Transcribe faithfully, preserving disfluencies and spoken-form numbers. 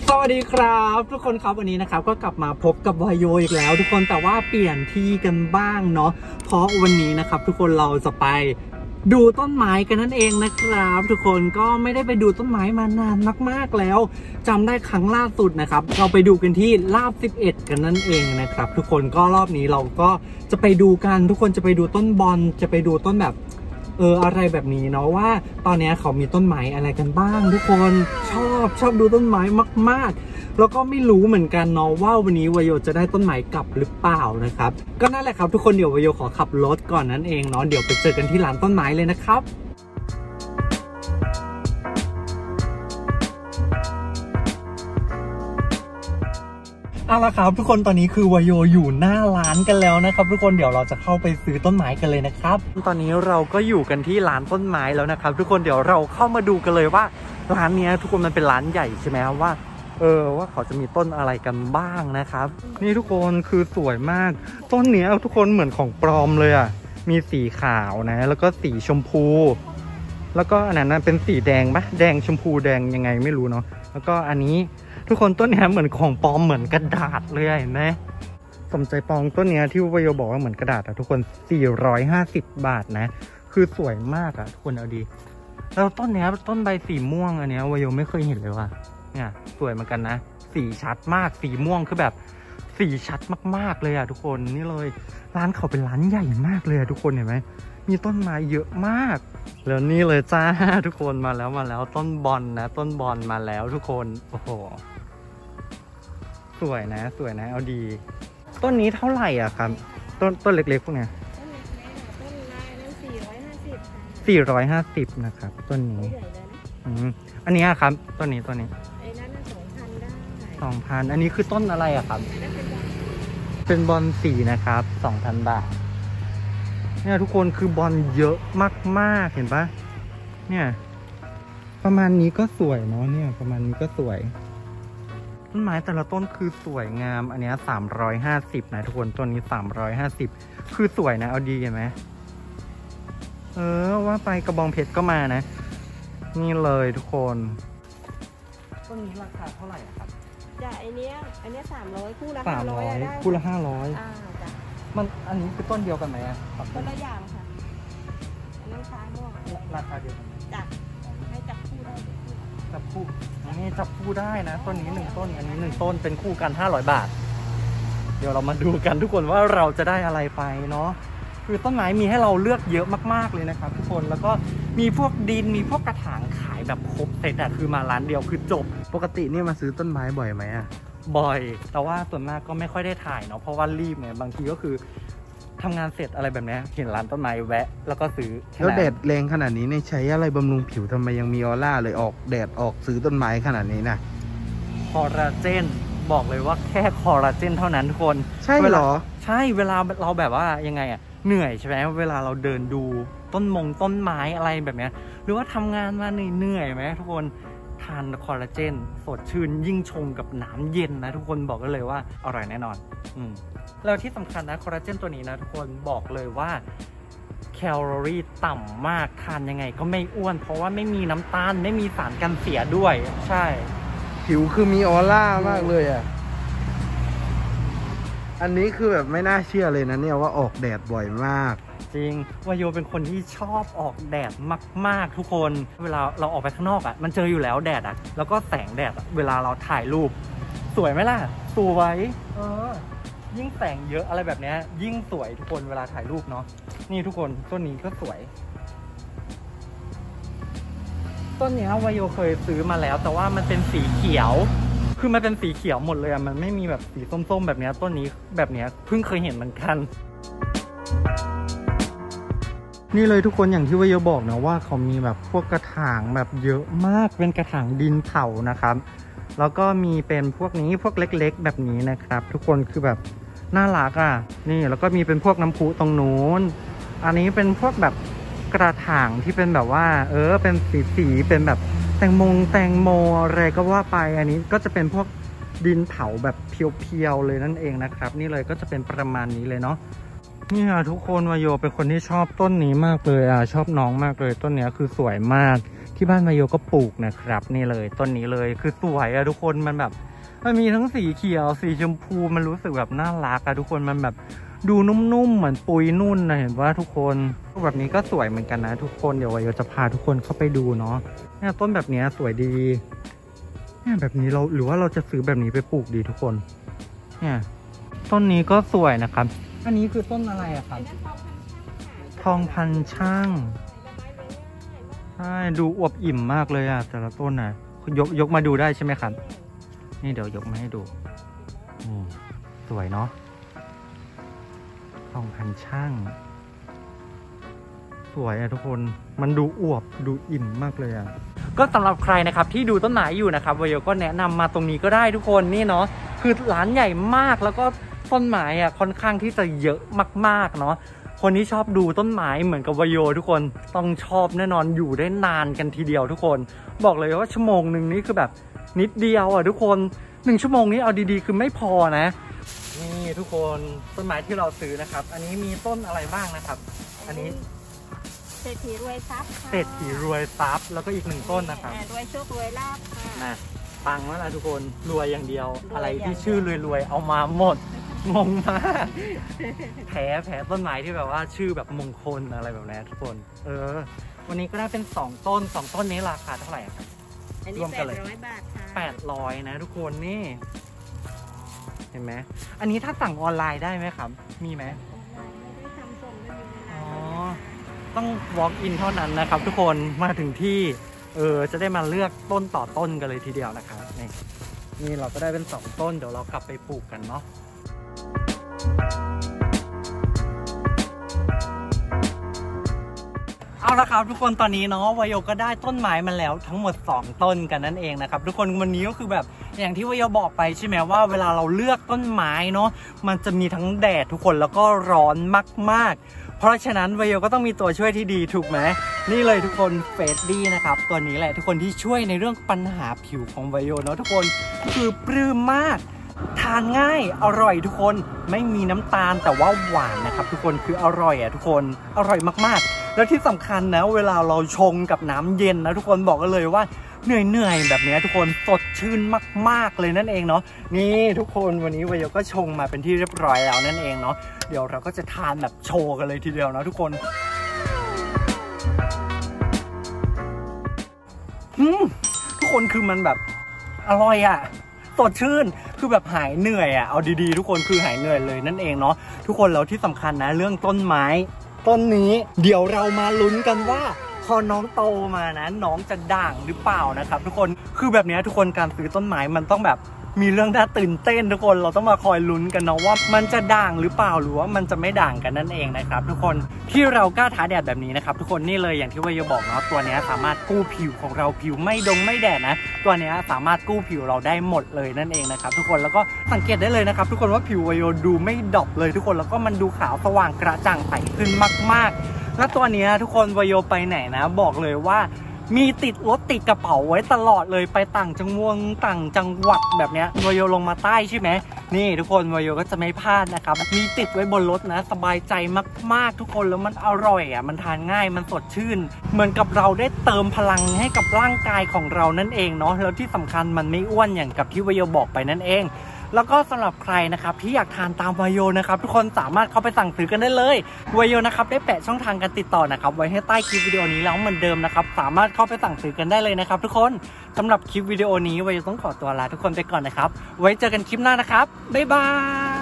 สวัสดีครับทุกคนครับวันนี้นะครับก็กลับมาพบกับวายโยอีกแล้วทุกคนแต่ว่าเปลี่ยนที่กันบ้างเนาะเพราะวันนี้นะครับทุกคนเราจะไปดูต้นไม้กันนั่นเองนะครับทุกคนก็ไม่ได้ไปดูต้นไม้มานานมากๆแล้วจำได้ครั้งล่าสุดนะครับเราไปดูกันที่ลาบสิบเอ็ดกันนั่นเองนะครับทุกคนก็รอบนี้เราก็จะไปดูกันทุกคนจะไปดูต้นบอนจะไปดูต้นแบบเอออะไรแบบนี้เนาะว่าตอนนี้เขามีต้นไม้อะไรกันบ้างทุกคนชอบชอบดูต้นไม้มากๆแล้วก็ไม่รู้เหมือนกันเนาะว่าวันนี้วายโยจะได้ต้นไม้กลับหรือเปล่านะครับก็นั่นแหละครับทุกคนเดี๋ยววายโยขอขับรถก่อนนั่นเองเนาะเดี๋ยวไปเจอกันที่ร้านต้นไม้เลยนะครับเอาละครับทุกคนตอนนี้คือวายโยอยู่หน้าร้านกันแล้วนะครับทุกคนเดี๋ยวเราจะเข้าไปซื้อต้นไม้กันเลยนะครับตอนนี้เราก็อยู่กันที่ร้านต้นไม้แล้วนะครับทุกคนเดี๋ยวเราเข้ามาดูกันเลยว่าร้านนี้ทุกคนมันเป็นร้านใหญ่ใช่ไหมครับว่าเออว่าเขาจะมีต้นอะไรกันบ้างนะครับนี่ทุกคนคือสวยมากต้นเนี้ยทุกคนเหมือนของปลอมเลยอ่ะมีสีขาวนะแล้วก็สีชมพูแล้วก็อันนั้นเป็นสีแดงปะแดงชมพูแดงยังไงไม่รู้เนาะแล้วก็อันนี้ทุกคนต้นนี้เหมือนของปลอมเหมือนกระดาษเลยเห็นไหมสมใจปองต้นนี้ที่วายโยบอกว่าเหมือนกระดาษอะทุกคนสี่ร้อยห้าสิบบาทนะคือสวยมากอะทุกคนเอาดีแล้วต้นนี้ต้นใบสีม่วงอันนี้วายโยไม่เคยเห็นเลยว่ะเนี่ยสวยเหมือนกันนะสีชัดมากสีม่วงคือแบบสีชัดมากๆเลยอะทุกคนนี่เลยร้านเขาเป็นร้านใหญ่มากเลยอะทุกคนเห็นไหมมีต้นไม้เยอะมากแล้วนี่เลยจ้าทุกคนมาแล้วมาแล้วต้นบอนนะต้นบอนมาแล้วทุกคนโอ้โหสวยนะสวยนะเอาดีต้นนี้เท่าไหร่อ่ะครับต้นต้นเล็กๆพวกเนี้ยต้นเล็กๆต้นลายนั้นสี่ร้อยห้าสิบสี่ร้อยห้าสิบนะครับต้นนี้อืมอันนี้ครับต้นนี้ต้นนี้ไอ้นั้นสองพันได้สองพันอันนี้คือต้นอะไรอ่ะครับเป็นบอนสีนะครับสองพันบาทเนี่ยทุกคนคือบอลเยอะมากๆเห็นปะเนี่ยประมาณนี้ก็สวยเนาะเนี่ยประมาณนี้ก็สวยต้นไม้แต่ละต้นคือสวยงามอันนี้สามร้อยห้าสิบนะทุกคนต้นนี้สามร้อยห้าสิบคือสวยนะเอาดีเห็นไหมเออว่าไปกระบองเพชรก็มานะนี่เลยทุกคนต้นนี้ราคาเท่าไหร่ครับจ้ะไอเนี้ยอันเนี้ยสามร้อยคู่ละสามร้อยคู่ละห้าร้อยอ่าจ้ะมันอันนี้คือต้นเดียวกันไหมอ่ะต้นละอย่างค่ะอันนั้นค้าม่วงราคาเดียวกันจ้ะให้จับคู่ได้จับคู่นี่จับคู่ได้นะต้นนี้หนึ่งต้นอันนี้หนึ่งต้นเป็นคู่กันห้าร้อยบาทเดี๋ยวเรามาดูกันทุกคนว่าเราจะได้อะไรไปเนาะคือต้นไม้มีให้เราเลือกเยอะมากๆเลยนะครับทุกคนแล้วก็มีพวกดินมีพวกกระถางขายแบบครบเซ็ตอะคือมาร้านเดียวคือจบปกตินี่มาซื้อต้นไม้บ่อยไหมอะบ่อยแต่ว่าส่วนมากก็ไม่ค่อยได้ถ่ายเนาะเพราะว่ารีบไงบางทีก็คือทำงานเสร็จอะไรแบบนี้เห็นร้านต้นไม้แวะแล้วก็ซื้อแล้วแดดแรงขนาดนี้เนี่ยใช้อะไรบำรุงผิวทำไมยังมีออร่าเลยออกแดดออกซื้อต้นไม้ขนาดนี้นะคอลลาเจนบอกเลยว่าแค่คอลลาเจนเท่านั้นทุกคนใช่เหรอใช่เวลาเราแบบว่ายังไงอะเหนื่อยใช่ไหมเวลาเราเดินดูต้นมงต้นไม้อะไรแบบนี้หรือว่าทำงานมาเหนื่อยไหมทุกคนทานคอลลาเจนสดชื่นยิ่งชงกับน้ำเย็นนะทุกคนบอกกันเลยว่าอร่อยแน่นอนอืมแล้วที่สำคัญนะคอลลาเจนตัวนี้นะทุกคนบอกเลยว่าแคลอรี่ต่ำมากทานยังไงก็ไม่อ้วนเพราะว่าไม่มีน้ำตาลไม่มีสารกันเสียด้วยใช่ผิวคือมีออร่ามากเลยอ่ะอันนี้คือแบบไม่น่าเชื่อเลยนะเนี่ยว่าออกแดดบ่อยมากจริงวายโยเป็นคนที่ชอบออกแดดมากๆทุกคนเวลาเราออกไปข้างนอกอ่ะมันเจออยู่แล้วแดดอ่ะแล้วก็แสงแดดเวลาเราถ่ายรูปสวยไหมล่ะสวยเออยิ่งแสงเยอะอะไรแบบนี้ยิ่งสวยทุกคนเวลาถ่ายรูปเนาะนี่ทุกคนต้นนี้ก็สวยต้นนี้วายโยเคยซื้อมาแล้วแต่ว่ามันเป็นสีเขียวคือมันเป็นสีเขียวหมดเลยอ่ะมันไม่มีแบบสีส้มๆแบบนี้ต้นนี้แบบนี้เพิ่งเคยเห็นเหมือนกันนี่เลยทุกคนอย่างที่วายโยบอกนะว่าเขามีแบบพวกกระถางแบบเยอะมากเป็นกระถางดินเผานะครับแล้วก็มีเป็นพวกนี้พวกเล็กๆแบบนี้นะครับทุกคนคือแบบน่ารักอ่ะนี่แล้วก็มีเป็นพวกน้ำพุตรงนู้นอันนี้เป็นพวกแบบกระถางที่เป็นแบบว่าเออเป็นสีๆเป็นแบบแตงโมแตงโมอะไรก็ว่าไปอันนี้ก็จะเป็นพวกดินเผาแบบเพียวๆเลยนั่นเองนะครับนี่เลยก็จะเป็นประมาณนี้เลยเนาะนี่ค่ะทุกคนวายโยเป็นคนที่ชอบต้นนี้มากเลยอ่ะชอบน้องมากเลยต้นนี้คือสวยมากที่บ้านวาโยก็ปลูกนะครับนี่เลยต้นนี้เลยคือสวยอะทุกคนมันแบบมันมีทั้งสีเขียวสีชมพูมันรู้สึกแบบน่ารักอะทุกคนมันแบบดูนุ่มๆเหมือนปุยนุ่นนะเห็นว่าทุกคนแบบนี้ก็สวยเหมือนกันนะทุกคนเดี๋ยววาโยจะพาทุกคนเข้าไปดูเนาะเนี่ยต้นแบบนี้สวยดีเนี่ยแบบนี้เราหรือว่าเราจะซื้อแบบนี้ไปปลูกดีทุกคนเนี่ยต้นนี้ก็สวยนะครับอันนี้คือต้นอะไรอะครับทองพันช่างใช่ดูอวบอิ่มมากเลยอะแต่ละต้นนะยกยกมาดูได้ใช่ไหมครับนี่เดี๋ยวยกมาให้ดูอืมสวยเนาะทองพันช่างสวยอะทุกคนมันดูอวบดูอิ่มมากเลยอะก็สำหรับใครนะครับที่ดูต้นไม้อยู่นะครับวาโยก็แนะนำมาตรงนี้ก็ได้ทุกคนนี่เนาะคือร้านใหญ่มากแล้วก็ต้นไม้อะค่อนข้างที่จะเยอะมากๆเนาะคนที่ชอบดูต้นไม้เหมือนกับวาโยทุกคนต้องชอบแน่นอนอยู่ได้นานกันทีเดียวทุกคนบอกเลยว่าชั่วโมงหนึ่งนี่คือแบบนิดเดียวอ่ะทุกคนหนึ่งชั่วโมงนี้เอาดีๆคือไม่พอนะนี่ทุกคนต้นไม้ที่เราซื้อนะครับอันนี้มีต้นอะไรบ้างนะครับอันนี้เศรษฐีรวยทรัพย์เศรษฐีรวยทรัพย์แล้วก็อีกหนึ่งต้นนะครับรวยโชครวยลาภค่ะนะปังแล้วนะทุกคนรวยอย่างเดียวอะไรที่ชื่อรวยๆเอามาหมดงงมากแพ้แพ้ต้นไม้ที่แบบว่าชื่อแบบมงคลอะไรแบบนี้ทุกคนเออวันนี้ก็ได้เป็นสองต้นสองต้นนี้ราคาเท่าไหร่ครับรวมกันเลยแปดร้อยบาทค่ะแปดร้อยนะทุกคนนี่เห็นไหมอันนี้ถ้าสั่งออนไลน์ได้ไหมครับมีไหมไม่ได้ทำส่งไม่มีอ๋อต้อง walk in เท่านั้นนะครับทุกคนมาถึงที่เออจะได้มาเลือกต้นต่อต้นกันเลยทีเดียวนะครับนี่นี่เราก็ได้เป็นสองต้นเดี๋ยวเรากลับไปปลูกกันเนาะเอาละครับทุกคนตอนนี้เนาะวาโยก็ได้ต้นไม้มาแล้วทั้งหมดสองต้นกันนั่นเองนะครับทุกคนวันนี้ก็คือแบบอย่างที่วาโยบอกไปใช่ไหมว่าเวลาเราเลือกต้นไม้เนาะมันจะมีทั้งแดดทุกคนแล้วก็ร้อนมากๆเพราะฉะนั้นวาโยก็ต้องมีตัวช่วยที่ดีถูกไหมนี่เลยทุกคนเฟสดี้นะครับตัวนี้แหละทุกคนที่ช่วยในเรื่องปัญหาผิวของวาโยเนาะทุกคนคือปลื้มมากทานง่ายอร่อยทุกคนไม่มีน้ำตาลแต่ว่าหวานนะครับทุกคนคืออร่อยอ่ะทุกคนอร่อยมากๆแล้วที่สำคัญนะเวลาเราชงกับน้ำเย็นนะทุกคนบอกกันเลยว่าเหนื่อยๆแบบนี้ทุกคนสดชื่นมากๆเลยนั่นเองเนาะนี่ทุกคนวันนี้วาโยก็ชงมาเป็นที่เรียบร้อยแล้วนั่นเองเนาะเดี๋ยวเราก็จะทานแบบโชว์กันเลยทีเดียวนะทุกคนอืมทุกคนคือมันแบบอร่อยอ่ะสดชื่นคือแบบหายเหนื่อยอ่ะเอาดีๆทุกคนคือหายเหนื่อยเลยนั่นเองเนาะทุกคนแล้วที่สำคัญนะเรื่องต้นไม้ต้นนี้เดี๋ยวเรามาลุ้นกันว่าพอน้องโตมานะน้องจะด่างหรือเปล่านะครับทุกคนคือแบบนี้ทุกคนการซื้อต้นไม้มันต้องแบบมีเรื่องน่าตื่นเต้นทุกคนเราต้องมาคอยลุ้นกันเนาะว่ามันจะด่างหรือเปล่าหรือว่ามันจะไม่ด่างกันนั่นเองนะครับทุกคนที่เรากล้าท้าแดดแบบนี้นะครับทุกคนนี่เลยอย่างที่วาโยบอกเนาะตัวนี้สามารถกู้ผิวของเราผิวไม่ดงไม่แดดนะตัวนี้สามารถกู้ผิวเราได้หมดเลยนั่นเองนะครับทุกคนแล้วก็สังเกตได้เลยนะครับทุกคนว่าผิววาโยดูไม่ดรอปเลยทุกคนแล้วก็มันดูขาวสว่างกระจ่างใสขึ้นมากๆและตัวนี้ทุกคนวาโยไปไหนนะบอกเลยว่ามีติดรถติดกระเป๋าไว้ตลอดเลยไปต่างจังหวัดต่างจังหวัดแบบนี้วาโยลงมาใต้ใช่ไหมนี่ทุกคนวาโยก็จะไม่พลาดนะครับมีติดไว้บนรถนะสบายใจมากๆทุกคนแล้วมันอร่อยอ่ะมันทานง่ายมันสดชื่นเหมือนกับเราได้เติมพลังให้กับร่างกายของเรานั่นเองเนาะแล้วที่สำคัญมันไม่อ้วนอย่างกับที่วาโยบอกไปนั่นเองแล้วก็สำหรับใครนะครับที่อยากทานตามวาโยนะครับทุกคนสามารถเข้าไปสั่งซื้อกันได้เลยวาโยนะครับได้แปะช่องทางการติดต่อนะครับไว้ให้ใต้คลิปวิดีโอนี้แล้วเหมือนเดิมนะครับสามารถเข้าไปสั่งซื้อกันได้เลยนะครับทุกคนสำหรับคลิปวิดีโอนี้วาโยต้องขอตัวลาทุกคนไปก่อนนะครับไว้เจอกันคลิปหน้านะครับบ๊ายบาย